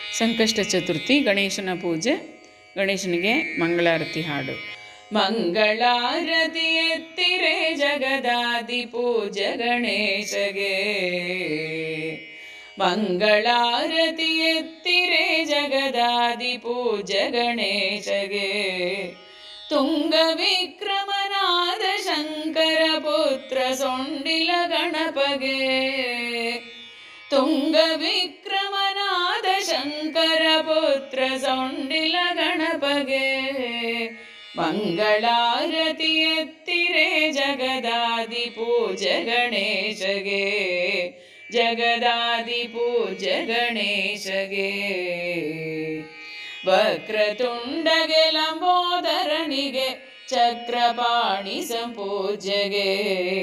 ಸಂಕಷ್ಟ ಚತುರ್ಥಿ ಗಣೇಶನ ಪೂಜೆ. ಗಣೇಶನಿಗೆ ಮಂಗಳಾರತಿ ಹಾಡು. ಮಂಗಳಾರತಿ ಎತ್ತಿರೆ ಜಗದಾದಿ ಪೂಜೆ ಗಣೇಶಗೆ. ಮಂಗಳಾರತಿ ಎತ್ತಿರೆ ಜಗದಾದಿ ಪೂಜೆ ಗಣೇಶಗೆ. ತುಂಗ ವಿಕ್ರಮನಾದ ಶಂಕರ ಪುತ್ರ ಸೊಂಡಿಲ ಗಣಪಗೆ. ತುಂಗ ವಿಕ್ರಮನಾದ ಶಂಕರ ಪುತ್ರ ಸೊಂಡಿಲ ಗಣಪಗೆ. ಮಂಗಳಾರತಿ ಎತ್ತಿರೆ ಜಗದಾದಿ ಪೂಜೆ ಗಣೇಶಗೆ. ಜಗದಾದಿ ಪೂಜೆ ಗಣೇಶಗೆ. ವಕ್ರತುಂಡಗೆ ಲಂಬೋದರನಿಗೆ ಚಕ್ರಪಾಣಿ ಸಂಪೂಜೆಗೆ.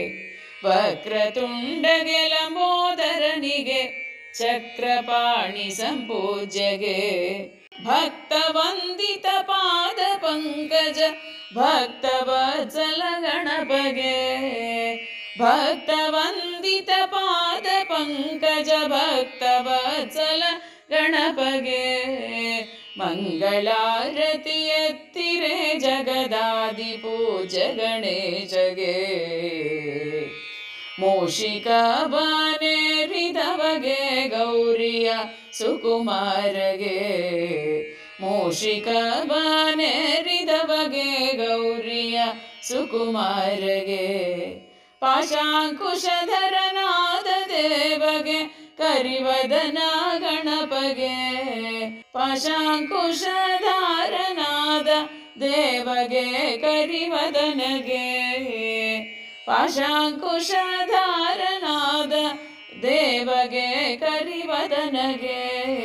ವಕ್ರತುಂಡಗೆ ಲಂಬೋದರನಿಗೆ ಚಕ್ರಪಾಣಿ ಸಂಪೂಜೆಗೆ. ಭಕ್ತ ವಂದಿತ ಪಾದ ಪಂಕಜ ಭಕ್ತ ವತ್ಸಲ ಗಣಪಗೆ. ಭಕ್ತ ವಂದಿತ ಪಾದ ಪಂಕಜ ಭಕ್ತ ವತ್ಸಲ ಗಣಪಗೆ. ಮಂಗಳಾರತಿ ಎತ್ತಿರೆ ಜಗದಾದಿ ಪೂಜೆ ಗಣೇಶಗೆ. ಮೂಷಿಕ ಬಾನೇರಿದವಗೆ ಗೌರಿಯ ಸುಕುಮಾರಗೆ. ಮೂಷಿಕ ಬಾನೇರಿದವಗೆ ಗೌರಿಯ ಸುಕುಮಾರಗೆ. ಪಾಶಾಂಕುಶಧರನಾದ ದೇವಗೆ ಕರಿವದನ ಗಣಪಗೆ. ಪಾಶಾಂಕುಶಧಾರನಾದ ದೇವಗೆ ಕರಿವದನಗೆ. ಪಾಶಾಂಕುಶಧಾರನಾದ ದೇವಗೆ ಕರಿವದನಗೆ.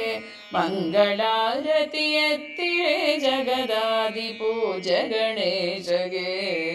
ಮಂಗಳಾರತಿ ಎತ್ತಿರೆ ಜಗದಾದಿ ಪೂಜೆ ಗಣೇಶಗೆ.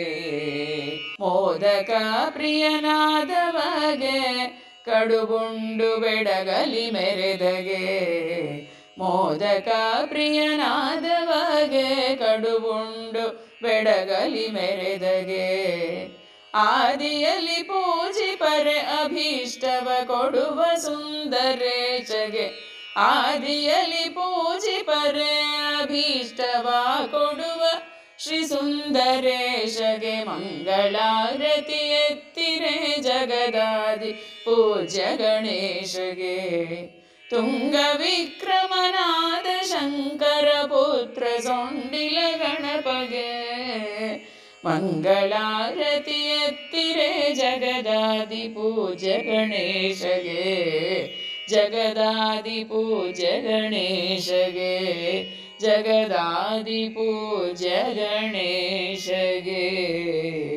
ಮೋದಕ ಪ್ರಿಯನಾದವಗೆ ಕಡುಬುಂಡು ಬೆಡಗಲಿ ಮೆರೆದಗೆ. ಮೋದಕ ಪ್ರಿಯನಾದವಗೆ ಕಡುಬುಂಡು ಬೆಡಗಲಿ ಮೆರೆದಗೆ. ಆದಿಯಲ್ಲಿ ಪೂಜಿಪರೆ ಅಭೀಷ್ಟವ ಕೊಡುವ ಸುಂದರೇಶಗೆ. ಆದಿಯಲ್ಲಿ ಪೂಜಿಪರೆ ಅಭೀಷ್ಟವ ಕೊಡುವ ಶ್ರೀ ಸುಂದರೇಶಗೆ. ಮಂಗಳಾರತಿ ಎತ್ತಿರೆ ಜಗದಾದಿ ಪೂಜ್ಯ ಗಣೇಶಗೆ. ತುಂಗ ವಿಕ್ರಮನಾದ ಶಂಕರ ಪುತ್ರ ಸೊಂಡಿಲ ಗಣಪಗೆ. ಮಂಗಳಾರತಿ ಎತ್ತಿರೆ ಜಗದಾದಿ ಪೂಜೆ ಗಣೇಶಗೆ. ಜಗದಾದಿ ಪೂಜೆ ಗಣೇಶಗೆ. ಜಗದಾದಿ ಪೂಜೆ ಗಣೇಶಗೆ.